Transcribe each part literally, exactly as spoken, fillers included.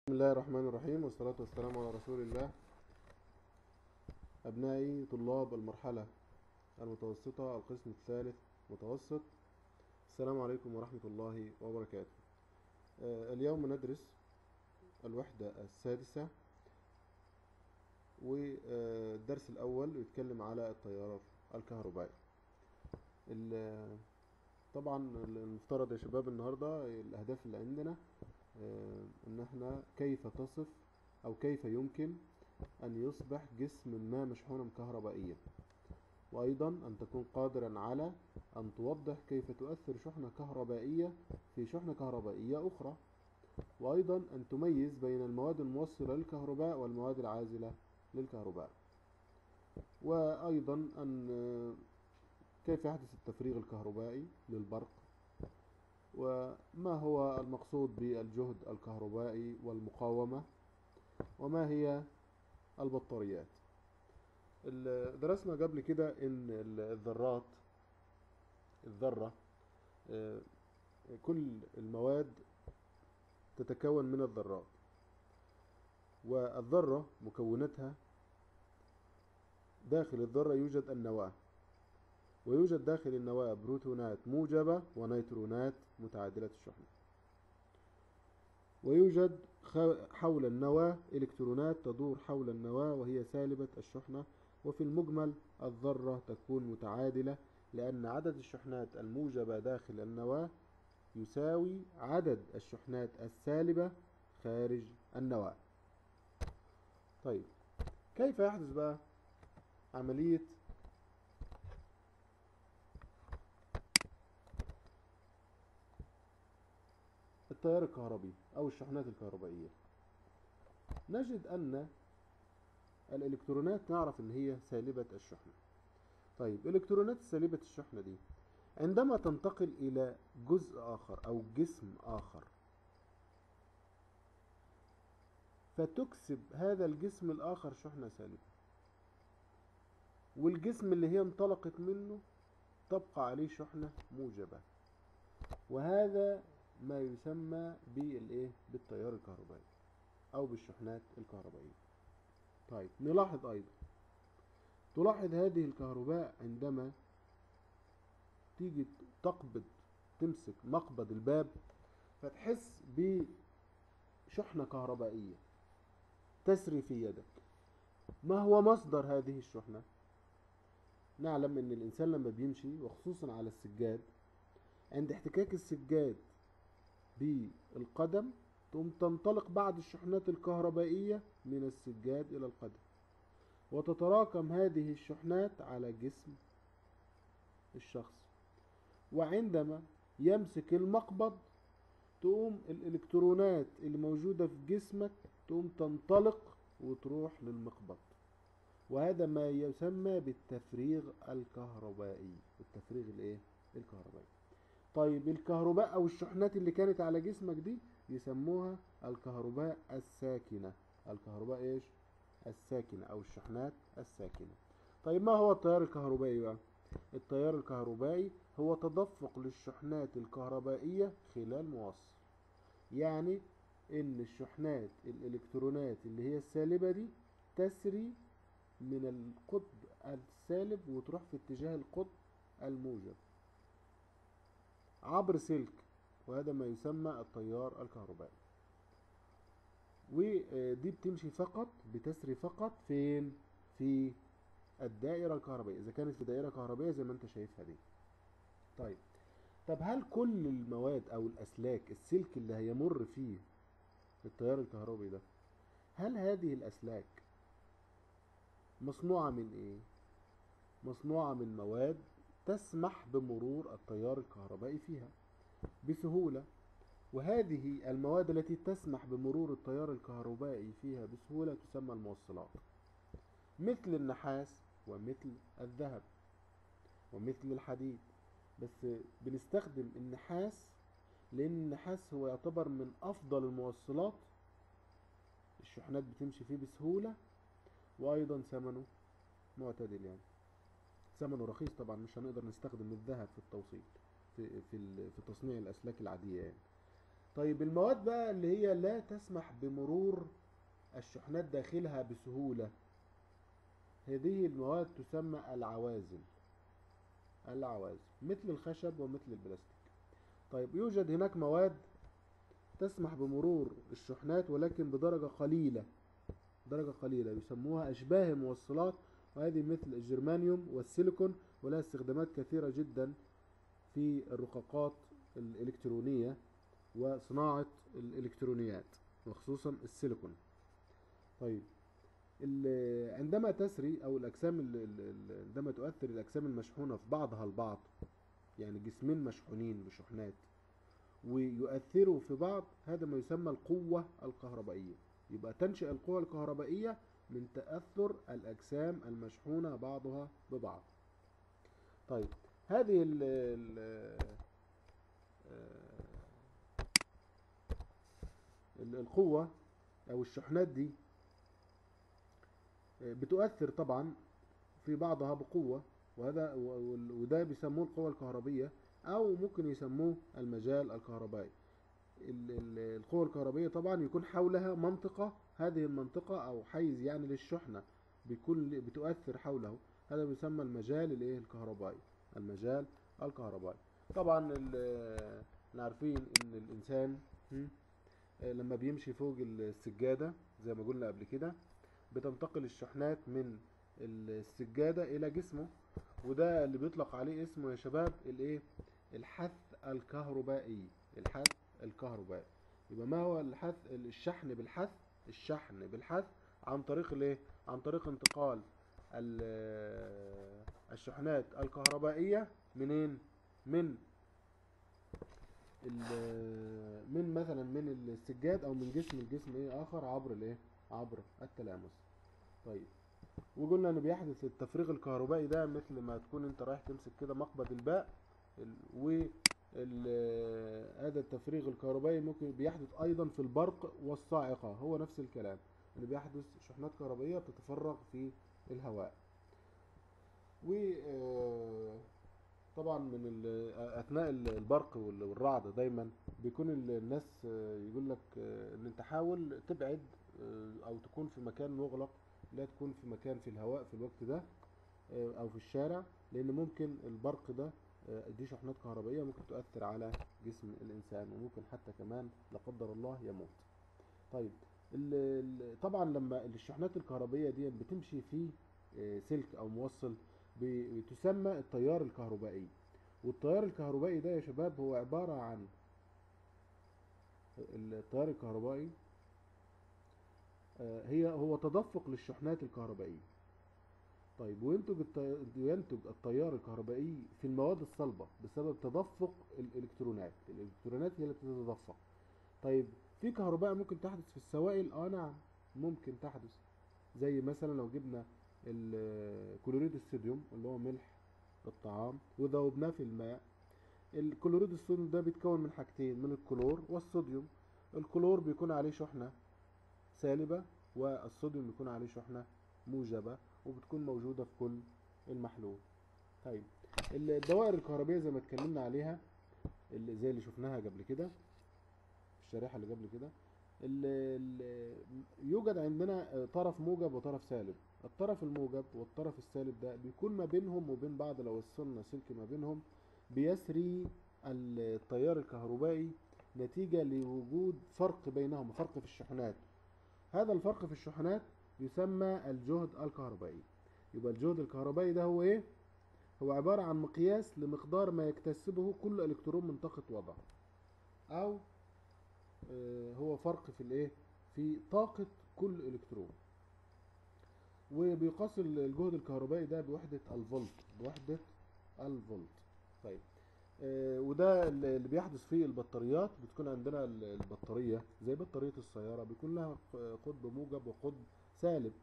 بسم الله الرحمن الرحيم، والصلاة والسلام على رسول الله. أبنائي طلاب المرحلة المتوسطة القسم الثالث متوسط، السلام عليكم ورحمة الله وبركاته. آه، اليوم ندرس الوحدة السادسة، والدرس الأول يتكلم على التيار الكهربائي. ال- طبعا المفترض يا شباب النهاردة الأهداف اللي عندنا آه، إن احنا كيف تصف أو كيف يمكن أن يصبح جسم ما مشحونا كهربائيا، وأيضا أن تكون قادرا على أن توضح كيف تؤثر شحنة كهربائية في شحنة كهربائية أخرى، وأيضا أن تميز بين المواد الموصلة للكهرباء والمواد العازلة للكهرباء، وأيضا أن كيف يحدث التفريغ الكهربائي للبرق، وما هو المقصود بالجهد الكهربائي والمقاومة، وما هي البطاريات. درسنا قبل كده ان الذرات الذرة آه، كل المواد تتكون من الذرات، والذرة مكوناتها داخل الذرة يوجد النواة، ويوجد داخل النواة بروتونات موجبة ونيترونات متعادلة الشحنة، ويوجد حول النواة إلكترونات تدور حول النواة وهي سالبة الشحنة. وفي المجمل الذرة تكون متعادلة، لأن عدد الشحنات الموجبة داخل النواة يساوي عدد الشحنات السالبة خارج النواة. طيب، كيف يحدث بقى عملية التيار الكهربي أو الشحنات الكهربائية؟ نجد أن الإلكترونات نعرف أن هي سالبة الشحنة. طيب، الإلكترونات سالبة الشحنة دي عندما تنتقل إلى جزء آخر أو جسم آخر فتكسب هذا الجسم الآخر شحنة سالبة، والجسم اللي هي انطلقت منه تبقى عليه شحنة موجبة، وهذا ما يسمى بالايه بالتيار الكهربائي او بالشحنات الكهربائية. طيب، نلاحظ ايضا تلاحظ هذه الكهرباء عندما تيجي تقبض تمسك مقبض الباب فتحس بشحنة كهربائية تسري في يدك. ما هو مصدر هذه الشحنة؟ نعلم ان الانسان لما بيمشي وخصوصا على السجاد، عند احتكاك السجاد بالقدم تقوم تنطلق بعض الشحنات الكهربائية من السجاد إلى القدم، وتتراكم هذه الشحنات على جسم الشخص، وعندما يمسك المقبض تقوم الإلكترونات اللي موجودة في جسمك تقوم تنطلق وتروح للمقبض، وهذا ما يسمى بالتفريغ الكهربائي. التفريغ الايه الكهربائي. طيب، الكهرباء او الشحنات اللي كانت على جسمك دي يسموها الكهرباء الساكنة. الكهرباء ايش الساكنة او الشحنات الساكنة. طيب، ما هو التيار الكهربائي بقى؟ التيار الكهربائي هو تدفق للشحنات الكهربائية خلال موصل، يعني ان الشحنات الالكترونات اللي هي السالبة دي تسري من القطب السالب وتروح في اتجاه القطب الموجب عبر سلك، وهذا ما يسمى التيار الكهربائي. ودي بتمشي فقط بتسري فقط فين؟ في الدائرة الكهربائية، إذا كانت في دائرة كهربائية زي ما أنت شايفها دي. طيب، طب هل كل المواد أو الأسلاك السلك اللي هيمر فيه التيار الكهربائي ده، هل هذه الأسلاك مصنوعة من إيه؟ مصنوعة من مواد تسمح بمرور التيار الكهربائي فيها بسهولة، وهذه المواد التي تسمح بمرور التيار الكهربائي فيها بسهولة تسمى الموصلات، مثل النحاس ومثل الذهب ومثل الحديد. بس بنستخدم النحاس لأن النحاس هو يعتبر من أفضل الموصلات، الشحنات بتمشي فيه بسهولة، وأيضا ثمنه معتدل، يعني ثمنه رخيص. طبعا مش هنقدر نستخدم الذهب في التوصيل في في في تصنيع الأسلاك العادية يعني. طيب المواد بقى اللي هي لا تسمح بمرور الشحنات داخلها بسهولة، هذه المواد تسمى العوازل. العوازل مثل الخشب ومثل البلاستيك. طيب يوجد هناك مواد تسمح بمرور الشحنات ولكن بدرجة قليلة، درجة قليلة يسموها أشباه موصلات، وهذه مثل الجرمانيوم والسيليكون، ولها استخدامات كثيرة جدا في الرقاقات الإلكترونية وصناعة الإلكترونيات وخصوصا السيليكون. طيب عندما تسري أو الأجسام عندما تؤثر الأجسام المشحونة في بعضها البعض، يعني جسمين مشحونين بشحنات ويؤثروا في بعض، هذا ما يسمى القوة الكهربائية. يبقى تنشئ القوة الكهربائية من تأثر الأجسام المشحونة بعضها ببعض. طيب هذه ال ال القوة أو الشحنات دي بتؤثر طبعا في بعضها بقوة، وهذا وده بيسموه القوة الكهربية، أو ممكن يسموه المجال الكهربائي. القوة الكهربائية طبعا يكون حولها منطقة، هذه المنطقة أو حيز يعني للشحنة بيكون بتؤثر حوله، هذا بيسمى المجال الايه الكهربائي. المجال الكهربائي. طبعا احنا عارفين ان الانسان لما بيمشي فوق السجادة زي ما قلنا قبل كده بتنتقل الشحنات من السجادة الى جسمه، وده اللي بيطلق عليه اسمه يا شباب الايه الحث الكهربائي. الحث الكهربائي. يبقى ما هو الحث؟ الشحن بالحث. الشحن بالحث عن طريق الايه عن طريق انتقال الشحنات الكهربائية منين؟ من من مثلا من السجاد او من جسم الجسم ايه اخر عبر الايه عبر التلامس. طيب وقلنا ان بيحدث التفريغ الكهربائي ده مثل ما تكون انت رايح تمسك كده مقبض الباء، و هذا التفريغ الكهربائي ممكن بيحدث ايضا في البرق والصاعقة، هو نفس الكلام اللي بيحدث شحنات كهربائية بتتفرغ في الهواء. و طبعا من اثناء البرق والرعد دايما بيكون الناس يقول لك ان انت حاول تبعد او تكون في مكان مغلق، لا تكون في مكان في الهواء في الوقت ده او في الشارع، لان ممكن البرق ده دي شحنات كهربائية ممكن تؤثر على جسم الانسان، وممكن حتى كمان لا قدر الله يموت. طيب طبعا لما الشحنات الكهربائية دي بتمشي في سلك او موصل بتسمى التيار الكهربائي. والتيار الكهربائي ده يا شباب هو عبارة عن التيار الكهربائي هي هو تدفق للشحنات الكهربائية. طيب وينتج ينتج التيار الكهربائي في المواد الصلبة بسبب تدفق الالكترونات. الالكترونات هي اللي بتتدفق. طيب في كهرباء ممكن تحدث في السوائل؟ اه نعم ممكن تحدث، زي مثلا لو جبنا الكلوريد الصوديوم اللي هو ملح الطعام وذوبناه في الماء. الكلوريد الصوديوم ده بيتكون من حاجتين، من الكلور والصوديوم. الكلور بيكون عليه شحنة سالبة، والصوديوم بيكون عليه شحنة موجبة، وبتكون موجودة في كل المحلول. طيب الدوائر الكهربائية زي ما اتكلمنا عليها اللي زي اللي شفناها قبل كده في الشريحة اللي قبل كده، يوجد عندنا طرف موجب وطرف سالب. الطرف الموجب والطرف السالب ده بيكون ما بينهم وبين بعض لو وصلنا سلك ما بينهم بيسري التيار الكهربائي نتيجة لوجود فرق بينهما، فرق في الشحنات. هذا الفرق في الشحنات يسمى الجهد الكهربائي. يبقى الجهد الكهربائي ده هو ايه؟ هو عبارة عن مقياس لمقدار ما يكتسبه كل الكترون من طاقة وضع، او هو فرق في الايه في طاقة كل الكترون. وبيقاس الجهد الكهربائي ده بوحدة الفولت، بوحدة الفولت. طيب آه وده اللي بيحدث فيه البطاريات. بتكون عندنا البطارية زي بطارية السيارة بيكون لها قطب موجب وقطب سالب،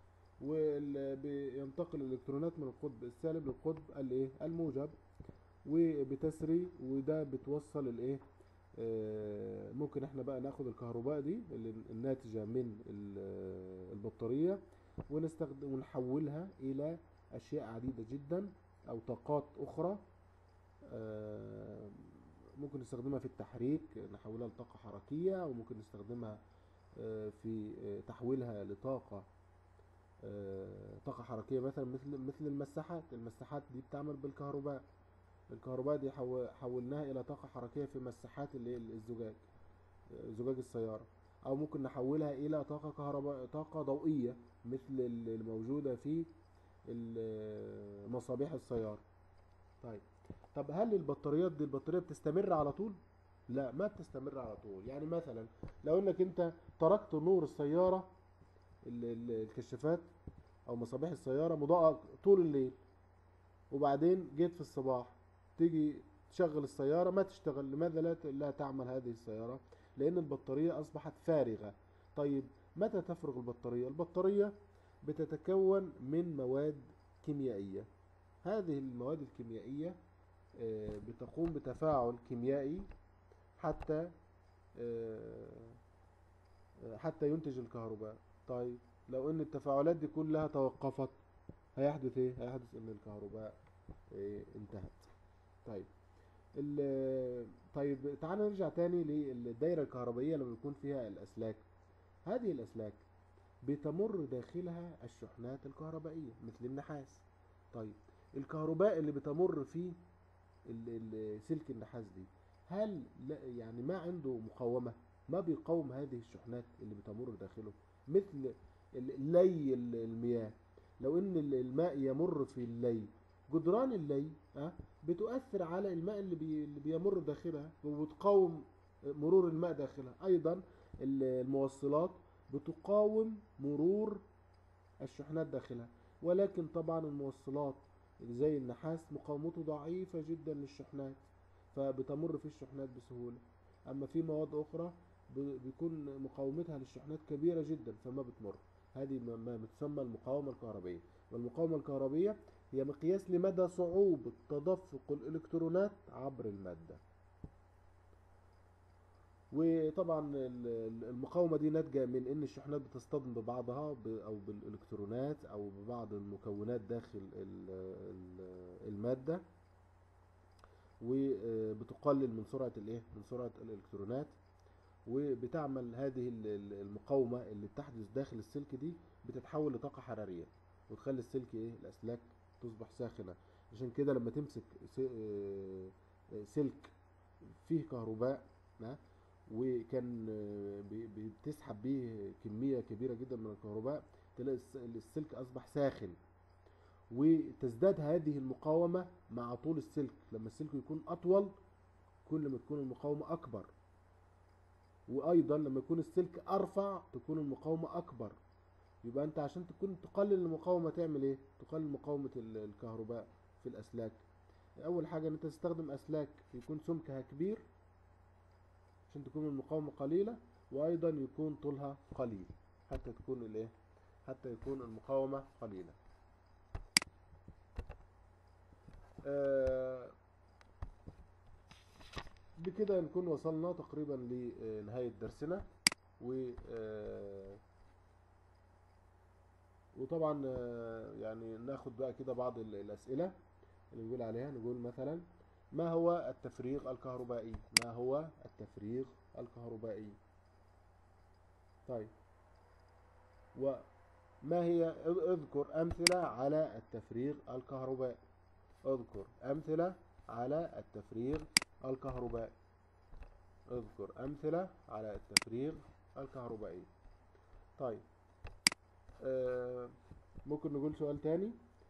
وبينتقل الالكترونات من القطب السالب للقطب الايه الموجب وبتسري، وده بتوصل الايه آه ممكن احنا بقى ناخد الكهرباء دي اللي الناتجة من البطارية ونستخدم ونحولها الى اشياء عديدة جدا او طاقات اخرى آه ممكن نستخدمها في التحريك نحولها لطاقة حركية، وممكن نستخدمها في تحويلها لطاقة طاقة حركية مثلا مثل مثل المساحات. المساحات دي بتعمل بالكهرباء. الكهرباء دي حولناها إلى طاقة حركية في مساحات الزجاج، زجاج السيارة. أو ممكن نحولها إلى طاقة كهرباء طاقة ضوئية مثل الموجودة في مصابيح السيارة. طيب طب هل البطاريات دي البطارية بتستمر على طول؟ لا، ما بتستمر على طول. يعني مثلا لو انك انت تركت نور السيارة الكشافات او مصابيح السيارة مضاءة طول الليل، وبعدين جيت في الصباح تيجي تشغل السيارة ما تشتغل، لماذا لا لا تعمل هذه السيارة؟ لان البطارية اصبحت فارغة. طيب متى تفرغ البطارية؟ البطارية بتتكون من مواد كيميائية. هذه المواد الكيميائية بتقوم بتفاعل كيميائي حتى حتى ينتج الكهرباء. طيب لو ان التفاعلات دي كلها توقفت هيحدث ايه؟ هيحدث ان الكهرباء انتهت. طيب طيب تعال نرجع تاني للدائرة الكهربائية لما يكون فيها الاسلاك. هذه الاسلاك بتمر داخلها الشحنات الكهربائية مثل النحاس. طيب الكهرباء اللي بتمر في سلك النحاس دي هل يعني ما عنده مقاومة؟ ما بيقاوم هذه الشحنات اللي بتمر داخله مثل لي المياه. لو ان الماء يمر في اللي، جدران اللي أه بتؤثر على الماء اللي, بي اللي بيمر داخلها وبتقاوم مرور الماء داخلها. ايضا الموصلات بتقاوم مرور الشحنات داخلها، ولكن طبعا الموصلات زي النحاس مقاومته ضعيفة جدا للشحنات فبتمر في الشحنات بسهولة. اما في مواد اخرى بيكون مقاومتها للشحنات كبيرة جدا فما بتمر. هذه ما بتسمى المقاومة الكهربية. والمقاومة الكهربية هي مقياس لمدى صعوبة تدفق الالكترونات عبر المادة. وطبعا المقاومة دي ناتجة من ان الشحنات بتصطدم ببعضها او بالالكترونات او ببعض المكونات داخل المادة، وبتقلل من سرعة الايه من سرعة الالكترونات. وبتعمل هذه المقاومة اللي بتحدث داخل السلك دي بتتحول لطاقة حرارية وتخلي السلك ايه الاسلاك تصبح ساخنة. عشان كده لما تمسك سلك فيه كهرباء وكان بتسحب به كمية كبيرة جدا من الكهرباء تلاقي السلك اصبح ساخن. وتزداد هذه المقاومة مع طول السلك. لما السلك يكون اطول كل ما تكون المقاومة اكبر، وايضا لما يكون السلك ارفع تكون المقاومة اكبر. يبقى انت عشان تكون تقلل المقاومة تعمل ايه؟ تقلل مقاومة الكهرباء في الاسلاك. اول حاجة ان انت تستخدم اسلاك يكون سمكها كبير عشان تكون المقاومة قليلة، وايضا يكون طولها قليل حتى تكون الايه حتى يكون المقاومة قليلة. آه بكده نكون وصلنا تقريبا لنهاية درسنا. و آه وطبعا آه يعني ناخد بقى كده بعض الاسئلة اللي نقول عليها. نقول مثلا ما هو التفريغ الكهربائي؟ ما هو التفريغ الكهربائي؟ طيب وما هي اذكر أمثلة على التفريغ الكهربائي. اذكر أمثلة على التفريغ الكهربائي. اذكر أمثلة على التفريغ الكهربائي. طيب آه ممكن نقول سؤال تاني.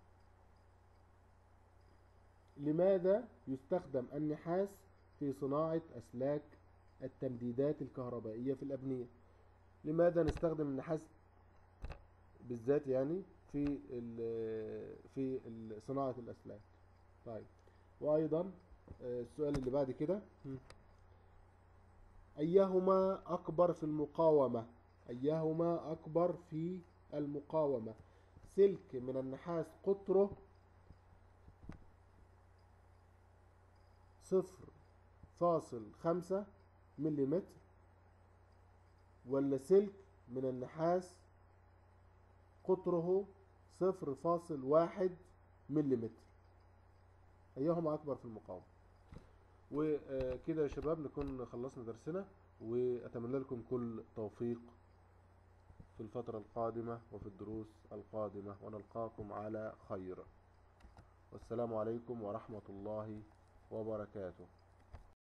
لماذا يستخدم النحاس في صناعة أسلاك التمديدات الكهربائية في الأبنية؟ لماذا نستخدم النحاس بالذات يعني في في صناعة الأسلاك؟ طيب وأيضا السؤال اللي بعد كده، أيهما أكبر في المقاومة؟ أيهما أكبر في المقاومة؟ سلك من النحاس قطره صفر فاصل خمسة مليمتر، ولا سلك من النحاس قطره صفر فاصل واحد مليمتر؟ أيهما أكبر في المقاومة؟ وكده يا شباب نكون خلصنا درسنا، وأتمنى لكم كل توفيق في الفترة القادمة وفي الدروس القادمة، ونلقاكم على خير. والسلام عليكم ورحمة الله وبركاته.